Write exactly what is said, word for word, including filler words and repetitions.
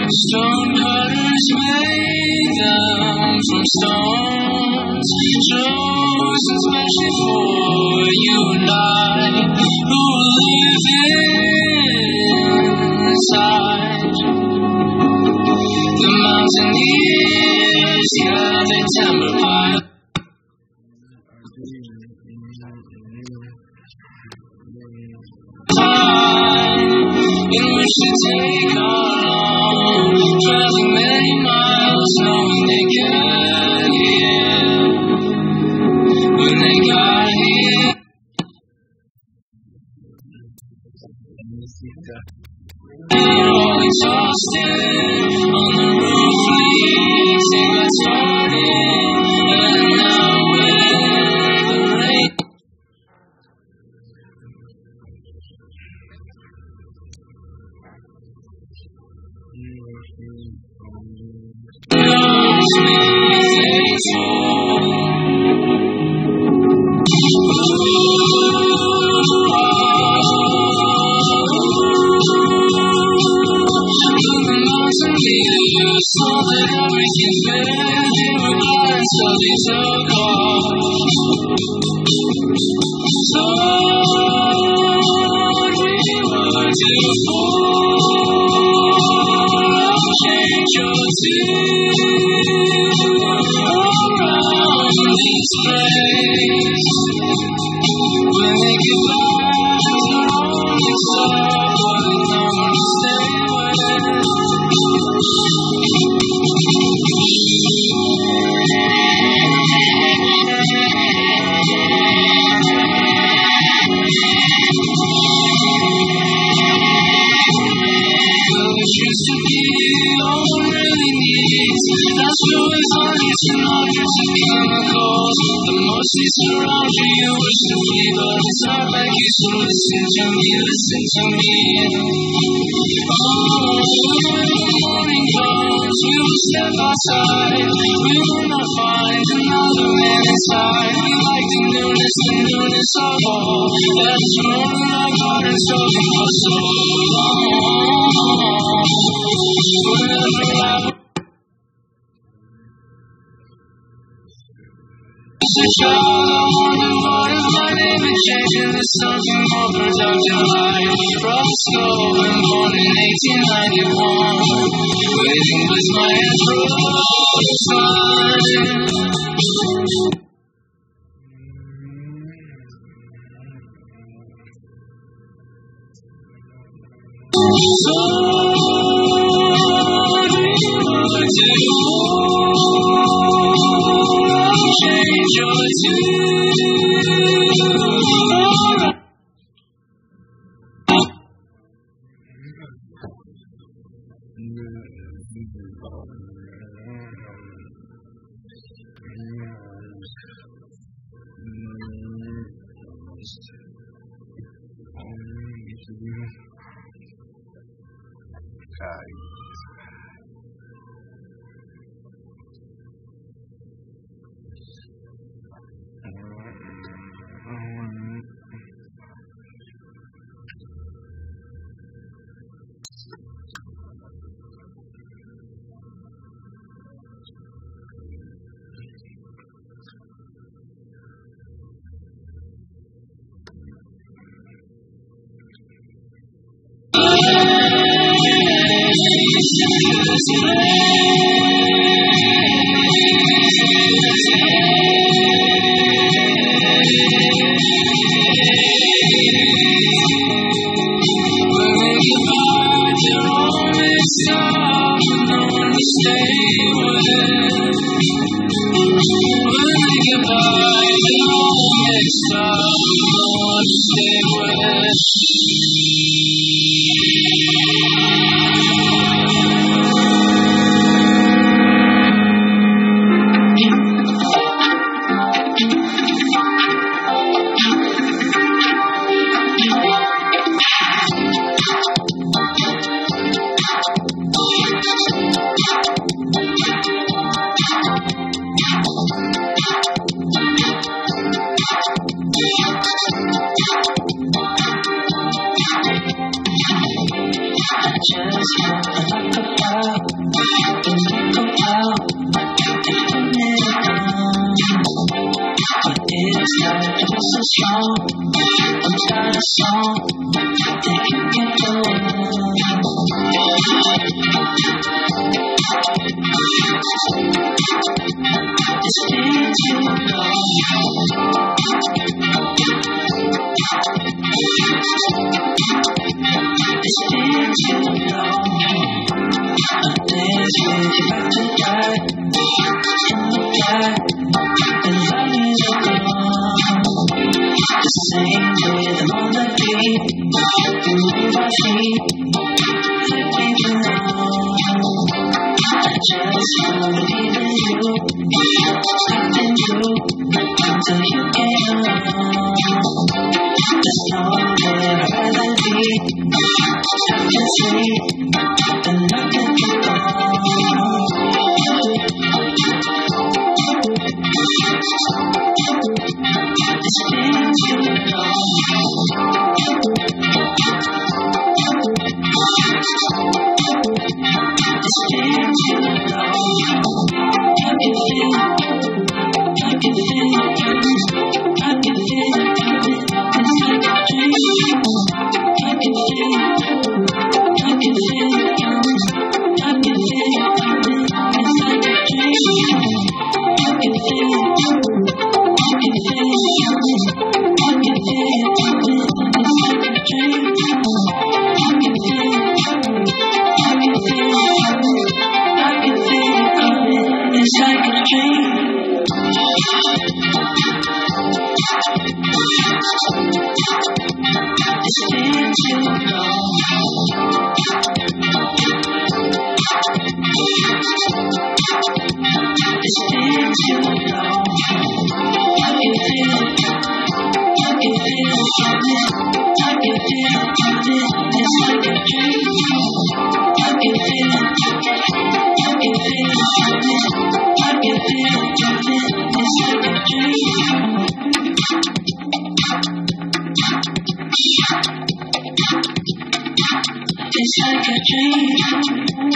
Stone cutters made them from stones, chosen especially for you and I, who live inside. The mountaineers, yeah, they timber pile. Time in which to take on, traveling many miles, knowing they get here. When they got here, they're all exhausted. On the roof leaks, they got started, and now with the rain. Saw that everything failed, regardless of these cost. So we were to fall, change your tune around this place. When they get back, they're only sorry, but they don't understand where. Used to be all one really needs. That's always honest and hundreds of chemicals. The most they surround you, you wish to flee, but it's not like you, so listen to me, listen to me. Oh, when the morning comes, we will step outside. We will not find another man inside. We like the newness, the newness of all. That's more than our gardens talking for so long. As a child, I wondered what if my name had changed into something more productive, like Rob Scoven, born in eighteen ninety-one, waiting with my head frozen. So change your tune. It's like a dream.